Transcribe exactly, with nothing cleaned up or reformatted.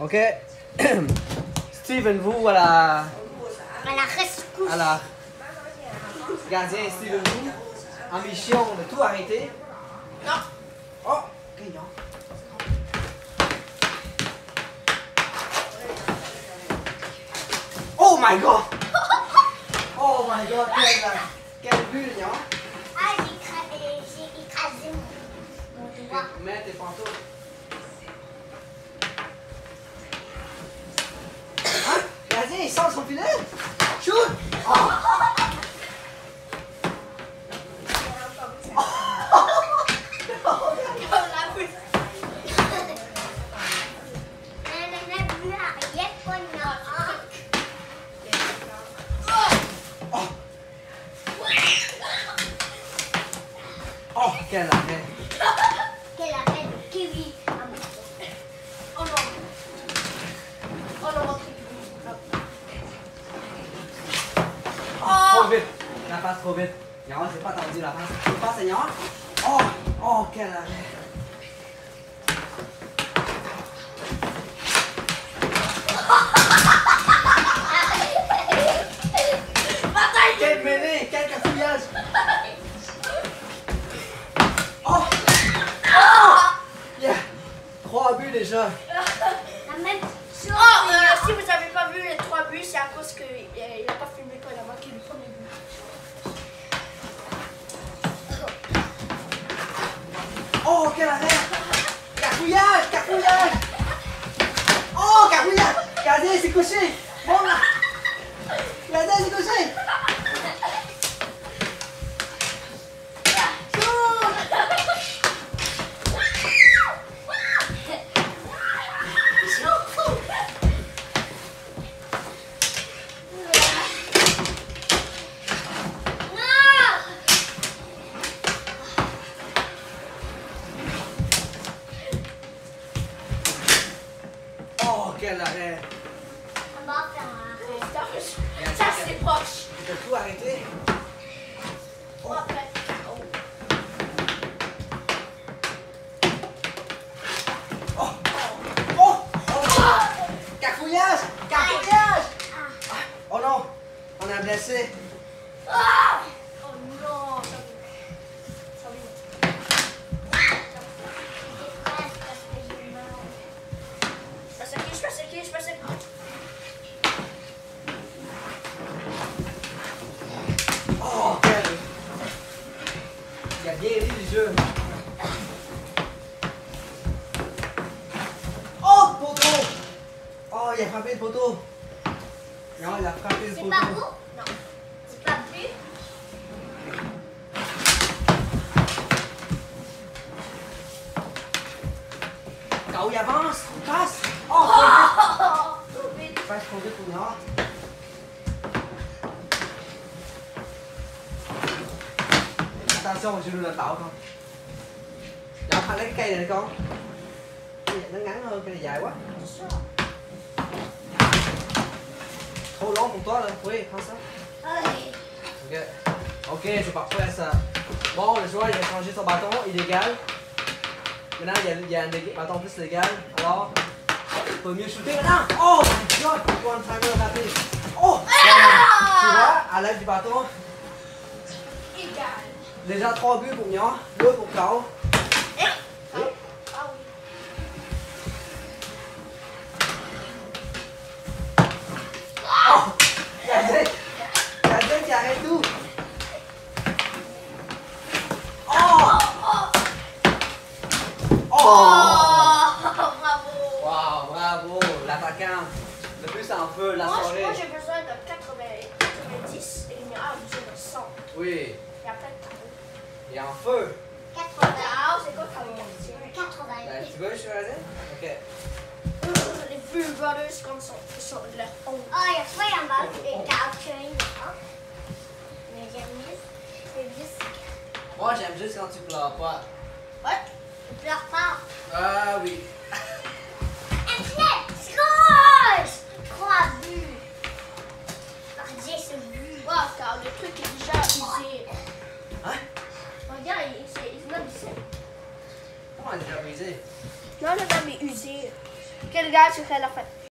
Ok. Steven, vous à la... À la rescousse. À la... Gardien Steven, vous, en mission de tout arrêter. Non. Oh, ok, non. Oh my god! Oh my god, quel, quel but, non? Ah, j'ai écrasé, j'ai écrasé mon, mon doigt. Mets tes pantoufles. Hein? Gardien, il sort son filet? Shoot! Oh. Oh, quel arrêt! Quel arrêt de kiwi! Oh non! Oh non, Oh! Trop vite! La face trop vite! Yara, c'est pas attendu la face. Tu passes, Yara? Oh! Oh, quel arrêt! Quel mêlée! Quel cafouillage! Oh! Oh! Yeah! Trois buts déjà! la même chose! Oh, euh, si vous n'avez pas vu les trois buts, c'est à cause qu'il euh, n'a pas filmé quand il a marqué le premier but. Oh, quel arrêt! Cafouillage! Cafouillage! Oh, cafouillage! Gardien, il s'est couché! Bon, là! Gardien, il s'est couché! Oh, quel arrêt! On va faire un arrêt. Ça, c'est proche. Tu peux tout arrêter? Oh, après. Oh! Oh! Oh! Cafouillage! Cafouillage! Oh non! On a blessé! Ah! Oh non! Ça va. Ça va. Je passe à qui? Je passe à qui? Je passe à qui? Oh, quel... Il a bien lu le jeu. Oh, le poteau! Oh, il a frappé le poteau. Non, il a frappé le C'est poteau. pas vous? Non. C'est pas plus? Quand il avance, il passe. Oh, trop vite. Trop vite. Il passe trop vite pour Nord. Attention, chưa đưa lên tàu không? Dạ, phải lấy cái cây này đi con. Cái này nó ngắn hơn, cái này dài quá. Trop long pour toi là. Oui, prends ça. Ok. Ok, c'est parfait ça. Bon, le joueur il a changé son bâton illégal. Maintenant il y a, il y a un lég- bâton plus légal. Alors, il peut mieux shooter maintenant. Oh my god, il faut un timer rapide. Oh! Tu vois, à l'aide du bâton, Égal. déjà trois buts pour Mignon, deux pour Carl. Eh? Ah, ah oui. Oh! Gardien! Gardien qui arrête tout! Oh! Oh! Oh, bravo. Wow, bravo! L'attaquant! Le plus en feu, la Moi, je- soirée. moi, j'ai besoin de quatre-vingts, quatre-vingt-dix et Mira a besoin de cent. Oui, Et après, Caro. il est en feu! quatre-vingts. Caro, c'est quoi Caro quartier? quatre-vingts. Ben, tu veux, je suis rasé? Ok. Les Blue Brothers comme sont, sont leur honte. Ah, il y a pas en bas des capturing. Mais j'aime juste. C'est juste. Moi, j'aime juste quand tu pleures pas. Ouais. Je pleure pas. Ah oui. Internet, score! Trois buts. Gardien ce but. Wow, car le truc est déjà usé. Hein? Regarde, il, c'est, il, même, il, Comment elle est déjà brisée? non, le même est usé. Quel gars, je serai à la fin.